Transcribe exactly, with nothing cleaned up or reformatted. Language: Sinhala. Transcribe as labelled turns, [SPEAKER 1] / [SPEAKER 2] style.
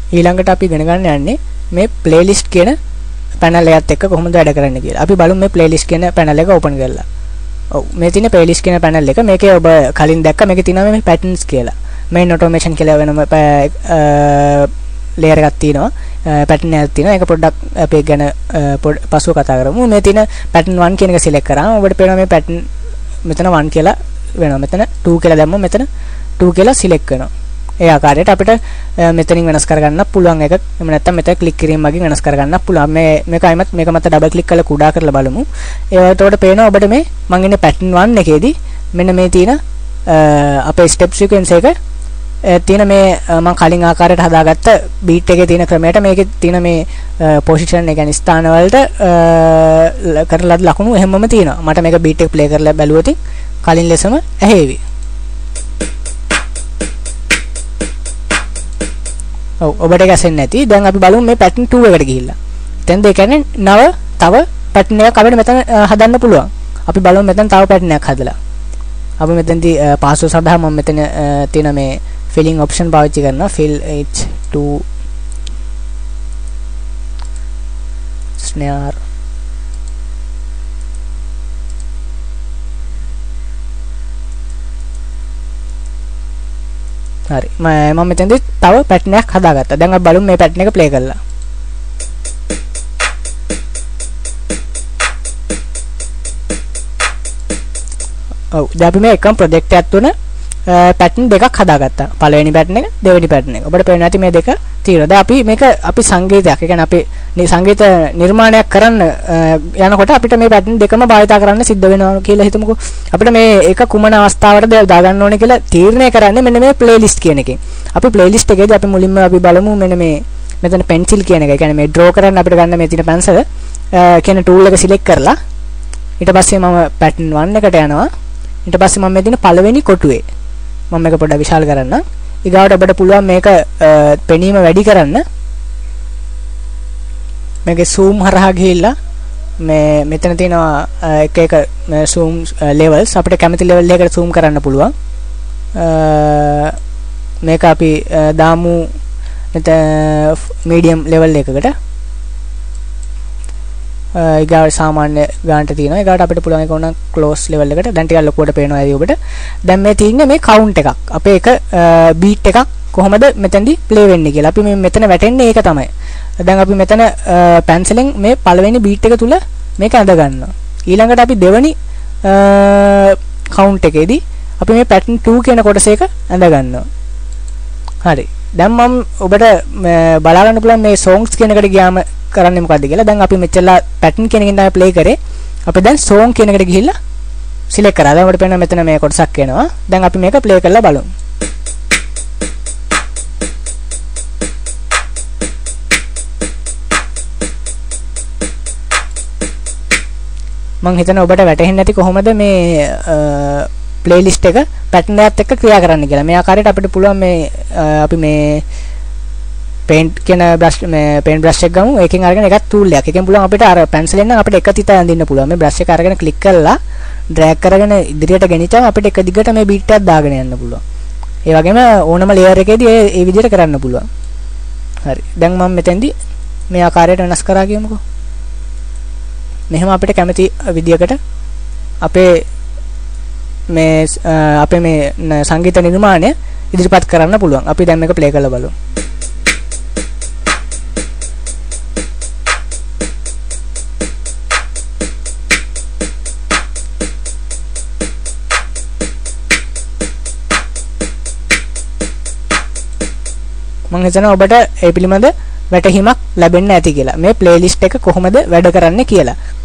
[SPEAKER 1] ඊළඟට අපි ඉගෙන ගන්න යන්නේ මේ playlist කියන panel එකත් එක්ක කොහොමද වැඩ කරන්නේ කියලා. අපි බලමු මේ playlist කියන panel එක open කරලා. ඔව් මේ තියෙන playlist කියන panel එක මේකේ ඔබ කලින් දැක්ක මේකේ තියෙනවා මේ patterns කියලා. main automation කියලා වෙනම layer එකක් තියෙනවා. pattern එකක් තියෙනවා. ඒක පොඩ්ඩක් අපි ගැන පසුව කතා කරමු. මේ තියෙන pattern one කියන එක select කරාම ඔබට පේනවා මේ pattern මෙතන one කියලා වෙනවා. මෙතන two කියලා දැම්මම මෙතන two කියලා select වෙනවා. ඒ ආකාරයට අපිට මෙතනින් වෙනස් කරගන්න පුළුවන් එක. එහෙම නැත්නම් මෙතන ක්ලික් කිරීම මගින් වෙනස් කරගන්න පුළුවන්. මේ මේක අයිමත් මේක මත ඩබල් ක්ලික් කරලා කුඩා කරලා බලමු. ඒ වලට පේනවා ඔබට මේ මම ඉන්නේ pattern one එකේදී මෙන්න මේ තියෙන අපේ step sequence එක තියෙන මේ මම කලින් ආකාරයට හදාගත්ත beat එකේ තියෙන ක්‍රමයට මේකේ තියෙන මේ position එක يعني ස්ථාන වලට කරලා ලකුණු එහෙමම තියෙනවා. මට මේක beat එක play කරලා බැලුවොත් කලින් ලෙසම ඇහෙවි. ඔව් ඔබට ගැසෙන්නේ නැති. දැන් අපි බලමු මේ pattern two එකට ගිහිල්ලා. දැන් ඒ කියන්නේ නව තව pattern එකක් අපිට මෙතන හදන්න පුළුවන්. අපි බලමු මෙතන තව pattern එකක් හදලා. අපි මෙතනදී පාස්වර්ඩ් සඳහා මම මෙතන තියෙන මේ filling option පාවිච්චි කරනවා. fill h two snare හරි මම මෙතනදී තව pattern එකක් හදාගත්තා. දැන් අපි බලමු මේ pattern එක play කරලා. ඔව් දැන් අපි මේ එකම project එකක් තුන pattern දෙකක් හදාගත්තා. පළවෙනි pattern එක දෙවෙනි pattern එක. ඔබට පේනවා ඇති මේ දෙක තියෙනවා. දැන් අපි මේක අපි සංගීතයක්, ඒ කියන්නේ අපි සංගීත නිර්මාණයක් කරන්න යනකොට අපිට මේ pattern දෙකම භාවිත කරන්න සිද්ධ වෙනවා කියලා හිතමුකෝ. අපිට මේ එක කුමන අවස්ථාවකටද දාගන්න ඕනේ කියලා තීරණය කරන්නේ මෙන්න මේ playlist කියන එකෙන්. අපි playlist එකේදී අපි මුලින්ම අපි බලමු මෙන්න මේ මෙතන pencil කියන එක. ඒ කියන්නේ මේ draw කරන්න අපිට ගන්න මේ තියෙන pencil කියන tool එක select කරලා ඊට පස්සේ මම pattern one එකට යනවා. ඊට පස්සේ මම මේ තියෙන පළවෙනි කොටුවේ මම මේක පොඩ්ඩක් විශාල කරන්න. ඊගාවට ඔබට පුළුවන් මේක පෙනීම වැඩි කරන්න. මේකේ zoom හරහා ගිහිල්ලා මේ මෙතන තියෙනවා එක එක zoom levels. අපිට කැමති level එකකට zoom කරන්න පුළුවන්. මේක අපි දාමු මෙතන medium level එකකට. ඊගාවට සාමාන්‍ය ගානට තියෙනවා. ඊගාවට අපිට පුළුවන් ඒක ඕන close level එකට. දැන් ටිකක් ලොකුවට පේනවා ඇයි ඔබට. දැන් මේ තියෙන්නේ මේ count එකක්. අපේ එක beat එකක් කොහොමද මෙතනදී play වෙන්නේ කියලා. අපි මේ මෙතන වැටෙන්නේ ඒක තමයි. දැන් අපි මෙතන pencilෙන් මේ පළවෙනි beat එක තුල මේක ඇඳ ගන්නවා. ඊළඟට අපි දෙවෙනි count එකේදී අපි මේ pattern two කියන කොටස එක ඇඳ ගන්නවා. හරි. දැන් මම ඔබට බලා ගන්න පුළුවන් මේ songs කියන එකට ගියාම කරන්නේ මොකද්ද කියලා. දැන් අපි මෙච්චරලා pattern කියන එකෙන් තමයි play කරේ. අපි දැන් song කියන එකට ගිහිල්ලා select කරා. දැන් අපිට පේනවා මෙතන මේ කොටසක් එනවා. දැන් අපි මේක play කරලා බලමු. මම හිතනවා ඔබට වැටහෙන්නේ නැති කොහොමද මේ playlist එක pattern එකත් එක්ක ක්‍රියා කරන්න කියලා. මේ ආකාරයට අපිට පුළුවන් මේ අපි මේ paint කියන brush මේ paint brush එක ගමු. ඒකෙන් අරගෙන එකක් tool එකක්. ඒකෙන් පුළුවන් අපිට අර pencil එකෙන් අපිට එක තිත අඳින්න පුළුවන්. මේ brush එක අරගෙන click කරලා drag කරගෙන ඉදිරියට ගෙනිච්චාම අපිට එක දිගට මේ beat එකක් දාගෙන යන්න පුළුවන්. ඒ වගේම ඕනම layer එකේදී ඒ ඒ විදිහට කරන්න පුළුවන්. හරි. දැන් මම මෙතෙන්දී මේ ආකාරයට වෙනස් කරා කියමුකෝ. මෙහෙම අපිට කැමති විදියකට අපේ මේ අපේ මේ සංගීත නිර්මාණය ඉදිරිපත් කරන්න පුළුවන්. අපි දැන් මේක play කරලා බලමු. මම හිතනවා ඔබට ඒ පිළිබඳ වැටහීමක් ලැබෙන්න ඇති කියලා. මේ playlist එක කොහොමද වැඩ කරන්නේ කියලා.